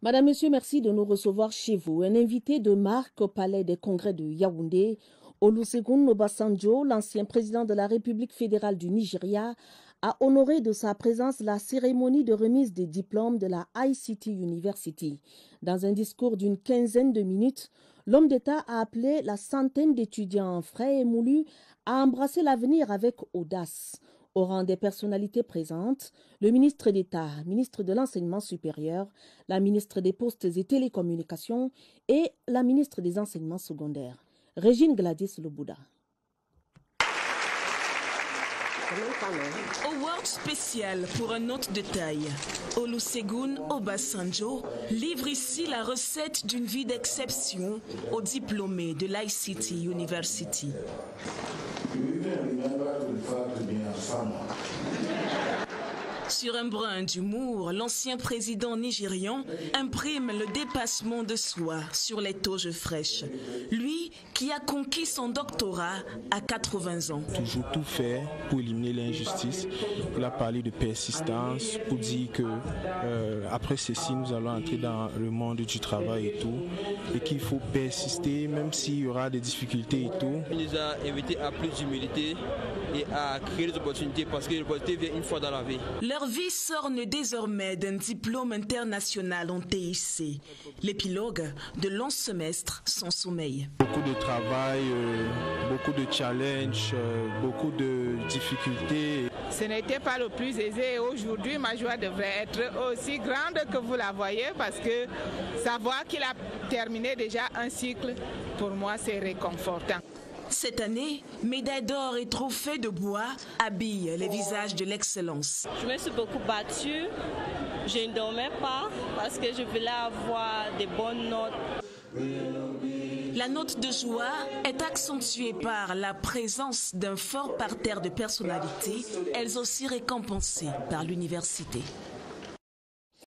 Madame, Monsieur, merci de nous recevoir chez vous. Un invité de marque au Palais des Congrès de Yaoundé, Olusegun Obasanjo, l'ancien président de la République fédérale du Nigeria, a honoré de sa présence la cérémonie de remise des diplômes de la ICT University. Dans un discours d'une quinzaine de minutes, l'homme d'État a appelé la centaine d'étudiants frais et moulus à embrasser l'avenir avec audace. Au rang des personnalités présentes, le ministre d'État, ministre de l'Enseignement supérieur, la ministre des Postes et Télécommunications et la ministre des Enseignements secondaires. Régine Gladys Lobouda. Award spécial pour un hôte de taille. Olusegun Obasanjo livre ici la recette d'une vie d'exception aux diplômés de l'ICT University. Sur un brin d'humour, l'ancien président nigérian imprime le dépassement de soi sur les toges fraîches. Lui qui a conquis son doctorat à 80 ans. Toujours tout faire pour éliminer l'injustice. Il a parlé de persistance pour dire que après ceci, nous allons entrer dans le monde du travail et tout. Et qu'il faut persister même s'il y aura des difficultés et tout. Il nous a invités à plus d'humilité et à créer des opportunités parce que l'opportunité vient une fois dans la vie. Leur vie s'orne désormais d'un diplôme international en TIC. L'épilogue de longs semestres sans sommeil. Beaucoup de travail, beaucoup de challenges, beaucoup de difficultés. Ce n'était pas le plus aisé et aujourd'hui ma joie devrait être aussi grande que vous la voyez parce que savoir qu'il a terminé déjà un cycle, pour moi c'est réconfortant. Cette année, médailles d'or et trophées de bois habillent les visages de l'excellence. Je me suis beaucoup battue, je ne dormais pas parce que je voulais avoir des bonnes notes. La note de joie est accentuée par la présence d'un fort parterre de personnalités, elles aussi récompensées par l'université.